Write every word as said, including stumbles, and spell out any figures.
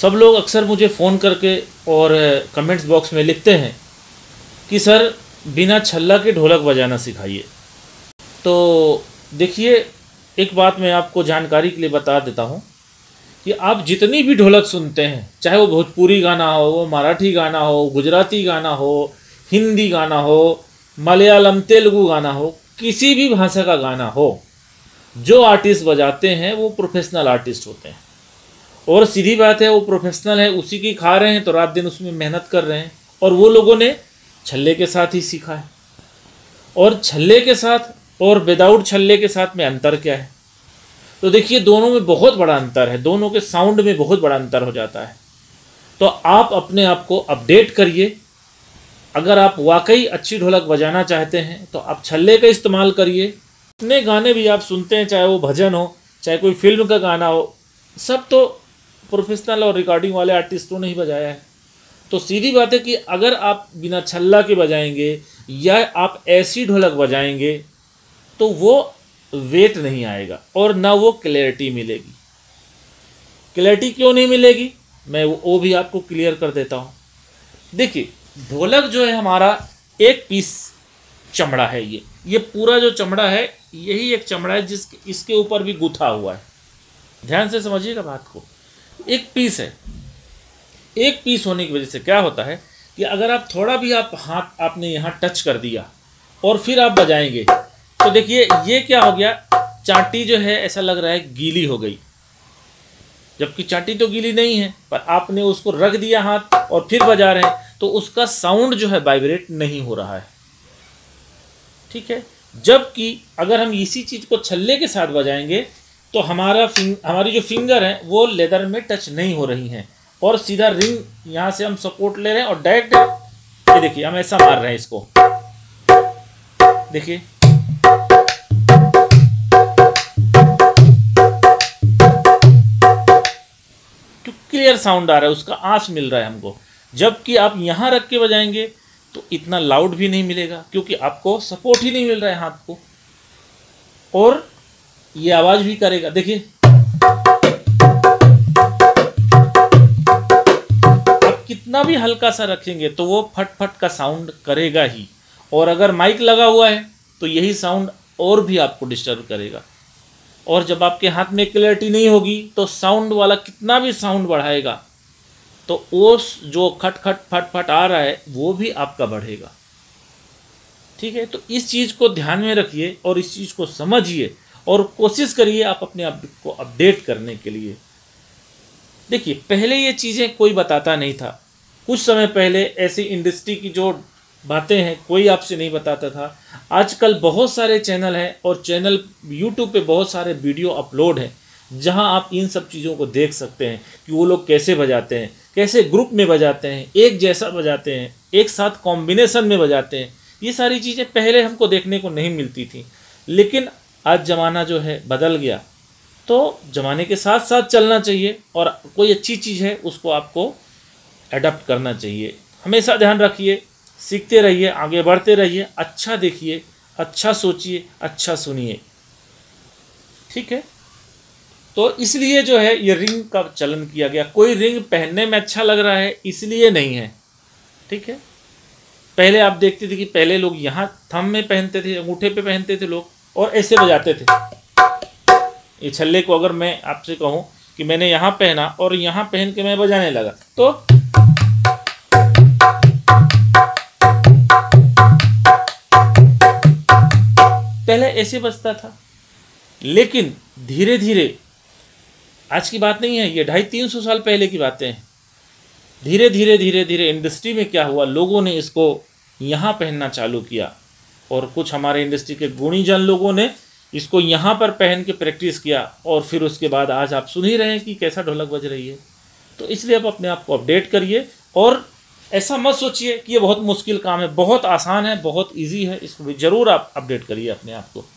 सब लोग अक्सर मुझे फ़ोन करके और कमेंट्स बॉक्स में लिखते हैं कि सर बिना छल्ला के ढोलक बजाना सिखाइए। तो देखिए, एक बात मैं आपको जानकारी के लिए बता देता हूँ कि आप जितनी भी ढोलक सुनते हैं, चाहे वो भोजपुरी गाना हो, वो मराठी गाना हो, गुजराती गाना हो, हिंदी गाना हो, मलयालम तेलुगु गाना हो, किसी भी भाषा का गाना हो, जो आर्टिस्ट बजाते हैं वो प्रोफेशनल आर्टिस्ट होते हैं। और सीधी बात है, वो प्रोफेशनल है, उसी की खा रहे हैं तो रात दिन उसमें मेहनत कर रहे हैं। और वो लोगों ने छल्ले के साथ ही सीखा है। और छल्ले के साथ और विदाउट छल्ले के साथ में अंतर क्या है? तो देखिए, दोनों में बहुत बड़ा अंतर है, दोनों के साउंड में बहुत बड़ा अंतर हो जाता है। तो आप अपने आप को अपडेट करिए। अगर आप वाकई अच्छी ढोलक बजाना चाहते हैं तो आप छल्ले का इस्तेमाल करिए। इतने गाने भी आप सुनते हैं, चाहे वो भजन हो, चाहे कोई फिल्म का गाना हो, सब तो प्रोफेशनल और रिकॉर्डिंग वाले आर्टिस्टों ने ही बजाया है। तो सीधी बात है कि अगर आप बिना छल्ला के बजाएंगे या आप ऐसी ढोलक बजाएंगे तो वो वेट नहीं आएगा और ना वो क्लैरिटी मिलेगी। क्लैरिटी क्यों नहीं मिलेगी, मैं वो भी आपको क्लियर कर देता हूँ। देखिए, ढोलक जो है हमारा एक पीस चमड़ा है। ये ये पूरा जो चमड़ा है, यही एक चमड़ा है जिस इसके ऊपर भी गुथा हुआ है। ध्यान से समझिएगा बात को। एक पीस है। एक पीस होने की वजह से क्या होता है कि अगर आप थोड़ा भी आप हाथ आपने यहाँ टच कर दिया और फिर आप बजाएंगे तो देखिए ये क्या हो गया, चाटी जो है ऐसा लग रहा है गीली हो गई, जबकि चाटी तो गीली नहीं है, पर आपने उसको रख दिया हाथ और फिर बजा रहे हैं तो उसका साउंड जो है वाइब्रेट नहीं हो रहा है। ठीक है। जबकि अगर हम इसी चीज़ को छल्ले के साथ बजाएंगे तो हमारा फिंग हमारी जो फिंगर है वो लेदर में टच नहीं हो रही हैं और सीधा रिंग यहाँ से हम सपोर्ट ले रहे हैं और डायरेक्ट ये देखिए हम ऐसा मार रहे हैं इसको। देखिए क्लियर साउंड आ रहा है, उसका आंच मिल रहा है हमको। जबकि आप यहाँ रख के बजाएंगे तो इतना लाउड भी नहीं मिलेगा क्योंकि आपको सपोर्ट ही नहीं मिल रहा है हाथ को, और ये आवाज भी करेगा। देखिए आप कितना भी हल्का सा रखेंगे तो वो फट फट का साउंड करेगा ही, और अगर माइक लगा हुआ है तो यही साउंड और भी आपको डिस्टर्ब करेगा। और जब आपके हाथ में क्लैरिटी नहीं होगी तो साउंड वाला कितना भी साउंड बढ़ाएगा तो वो जो खट खट फट फट आ रहा है वो भी आपका बढ़ेगा। ठीक है। तो इस चीज़ को ध्यान में रखिए और इस चीज़ को समझिए और कोशिश करिए आप अपने आप को अपडेट करने के लिए। देखिए, पहले ये चीज़ें कोई बताता नहीं था। कुछ समय पहले ऐसी इंडस्ट्री की जो बातें हैं कोई आपसे नहीं बताता था। आजकल बहुत सारे चैनल हैं और चैनल यूट्यूब पे बहुत सारे वीडियो अपलोड हैं जहां आप इन सब चीज़ों को देख सकते हैं कि वो लोग कैसे बजाते हैं, कैसे ग्रुप में बजाते हैं, एक जैसा बजाते हैं, एक साथ कॉम्बिनेशन में बजाते हैं। ये सारी चीज़ें पहले हमको देखने को नहीं मिलती थी, लेकिन आज ज़माना जो है बदल गया। तो ज़माने के साथ साथ चलना चाहिए और कोई अच्छी चीज़ है उसको आपको अडॉप्ट करना चाहिए। हमेशा ध्यान रखिए, सीखते रहिए, आगे बढ़ते रहिए, अच्छा देखिए, अच्छा सोचिए, अच्छा सुनिए। ठीक है। तो इसलिए जो है ये रिंग का चलन किया गया। कोई रिंग पहनने में अच्छा लग रहा है इसलिए नहीं है। ठीक है। पहले आप देखते थे कि पहले लोग यहाँ थंब में पहनते थे, अंगूठे पे पहनते थे लोग और ऐसे बजाते थे। ये छल्ले को अगर मैं आपसे कहूँ कि मैंने यहाँ पहना और यहाँ पहन के मैं बजाने लगा तो पहले ऐसे बजता था, लेकिन धीरे धीरे, आज की बात नहीं है, ये ढाई तीन सौ साल पहले की बातें हैं, धीरे धीरे धीरे धीरे इंडस्ट्री में क्या हुआ, लोगों ने इसको यहाँ पहनना चालू किया और कुछ हमारे इंडस्ट्री के गुणीजन लोगों ने इसको यहाँ पर पहन के प्रैक्टिस किया और फिर उसके बाद आज आप सुन ही रहे हैं कि कैसा ढोलक बज रही है। तो इसलिए आप अपने आप को अपडेट करिए और ऐसा मत सोचिए कि ये बहुत मुश्किल काम है। बहुत आसान है, बहुत ईजी है, इसको भी ज़रूर आप अपडेट करिए अपने आप को।